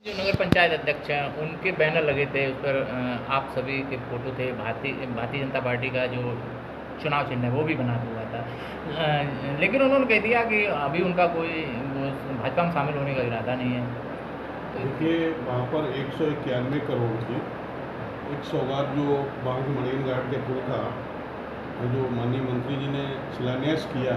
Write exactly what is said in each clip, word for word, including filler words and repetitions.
जो नगर पंचायत अध्यक्ष हैं उनके बैनर लगे थे, उस पर आप सभी के फोटो थे। भारतीय भारतीय जनता पार्टी का जो चुनाव चिन्ह है वो भी बना हुआ था, लेकिन उन्होंने कह दिया कि अभी उनका कोई वो भाजपा में शामिल होने का इरादा नहीं है। देखिए, वहाँ पर एक सौ इक्यानवे करोड़ की एक सौगात जो बांध मरीन घाट के पुल का जो माननीय मंत्री जी ने शिलान्यास किया,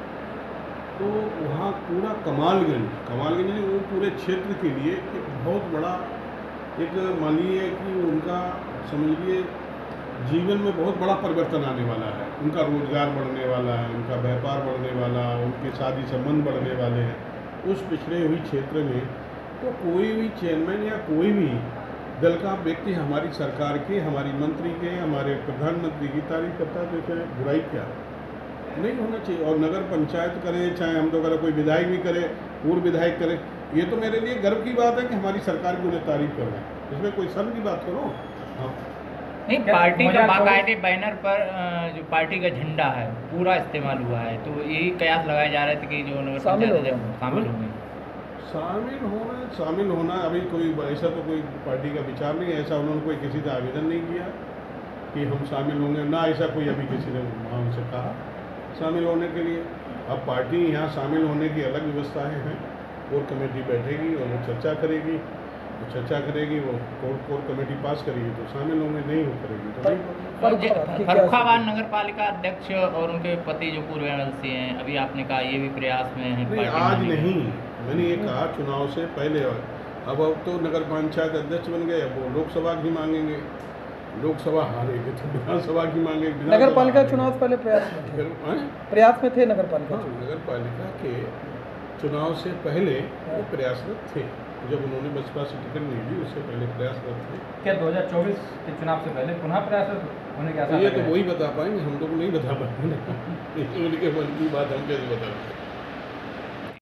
तो वहाँ पूरा कमालगंज कमालगंज ने वो पूरे क्षेत्र के लिए एक बहुत बड़ा एक मानिए कि उनका समझिए जीवन में बहुत बड़ा परिवर्तन आने वाला है। उनका रोजगार बढ़ने वाला है, उनका व्यापार बढ़ने वाला, उनके शादी संबंध बढ़ने वाले हैं उस पिछड़े हुई क्षेत्र में। तो कोई भी चेयरमैन या कोई भी दल का व्यक्ति हमारी सरकार के, हमारी मंत्री के, हमारे प्रधानमंत्री की तारीफ करता है, तो इसमें बुराई क्या नहीं होना चाहिए। और नगर पंचायत करें, चाहे हम तो करें, कोई विधायक भी करे, पूर्व विधायक करे, ये तो मेरे लिए गर्व की बात है कि हमारी सरकार की उन्हें तारीफ कर रहे हैं। इसमें कोई शर्म की बात करो। हाँ, नहीं, पार्टी का बाकायदे बैनर पर जो पार्टी का झंडा है पूरा इस्तेमाल हुआ है, तो यही कयास लगाए जा रहे थे कि जो नगर पंचायत शामिल होंगे। शामिल होना शामिल होना अभी कोई ऐसा तो कोई पार्टी का विचार नहीं है, ऐसा उन्होंने कोई किसी से आवेदन नहीं किया कि हम शामिल होंगे, ना ऐसा कोई अभी किसी ने वहाँ उनसे कहा शामिल होने के लिए। अब पार्टी यहाँ शामिल होने की अलग व्यवस्थाएं हैं, कोर कमेटी बैठेगी और वो चर्चा करेगी, वो चर्चा करेगी, वो कोर कोर कमेटी पास करेगी तो शामिल होंगे, नहीं हो करेगी तो नहीं। फर्रुखाबाद नगर पालिका अध्यक्ष और उनके पति जो पूर्व एमएलसी हैं, अभी आपने कहा ये भी प्रयास में है। नहीं, आज नहीं, मैंने ये कहा चुनाव से पहले। अब अब तो नगर पंचायत अध्यक्ष बन गए, अब वो लोकसभा की मांगेंगे, लोकसभा हारेंगे तो विधानसभा की मांगेंगे। नगर पालिका चुनाव से पहले प्रयास में थे, प्रयास में थे नगर पालिका नगर पालिका के चुनाव से पहले वो प्रयासरत थे। जब उन्होंने बसपा से टिकट नहीं दी उससे पहले प्रयासरत थे। क्या दो हज़ार चौबीस के चुनाव से पहले पुनः प्रयासरत होने के आसार? ये तो वही बता पाएंगे, हम लोग नहीं बता पाएंगे। उनके मन की बात हम कैसे बता पाएंगे।